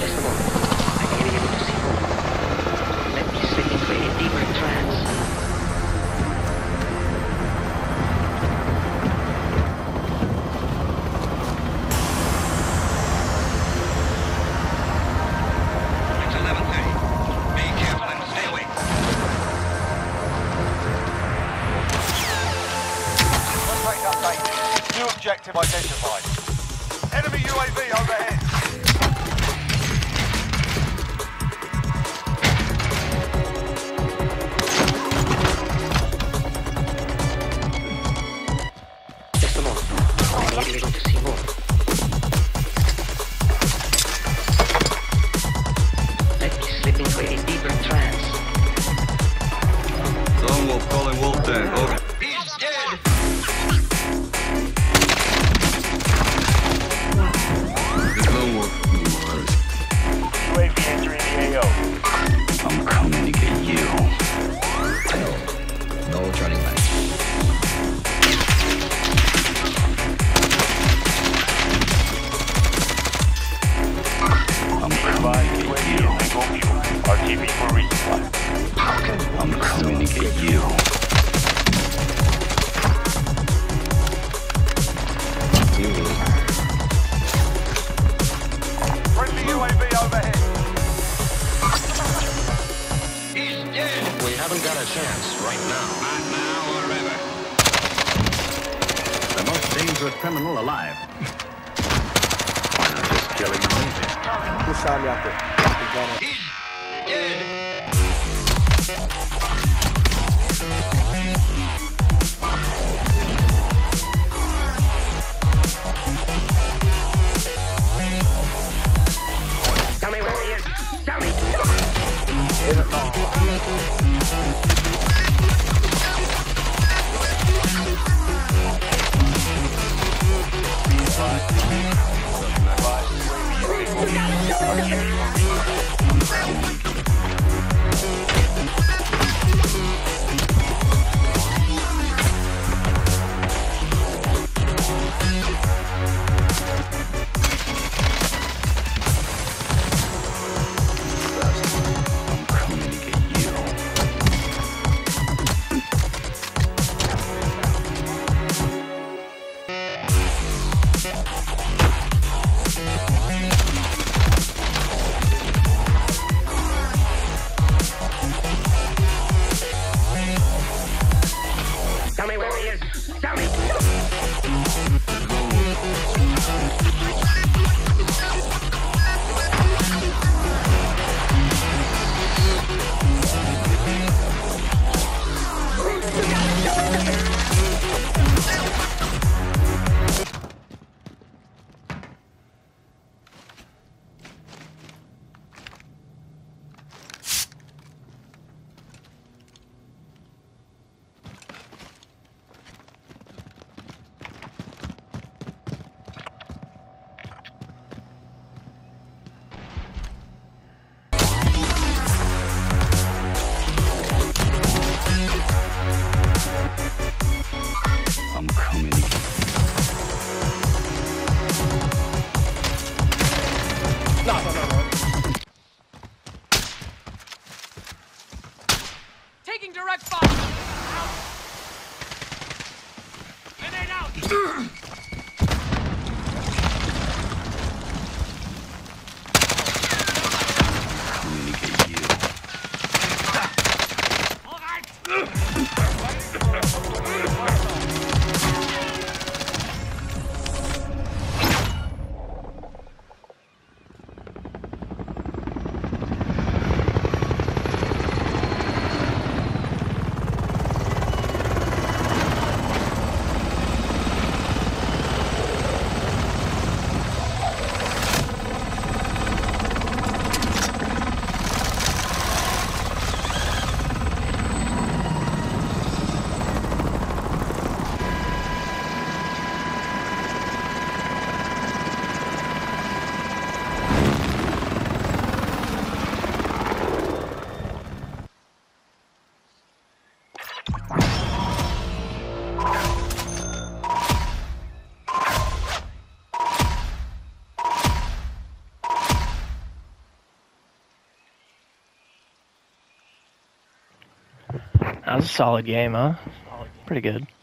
Just a moment. I may be able to see more. Let me slip into a deeper trance. It's 11:30. Be careful and stay awake. Contract update. New objective identified. Enemy UAV overhead. Just a moment. I may be able to see more. Let me slip into a deeper trance. Lone Wolf calling Wolf Den. Over. He's dead! It's Lone Wolf. UAV entering the AO. I'm coming to get you. No turning back. I'm coming to get you. RTB for resupply. I'm coming to get you. Friendly UAV overhead. He's dead! We haven't got a chance right now. Not now or ever. The most dangerous criminal alive. Why not just kill him and leave him? Push on out there. He's dead! Tell me where he is. Tell me. I'm coming to get you. That was a solid game, huh? Pretty good.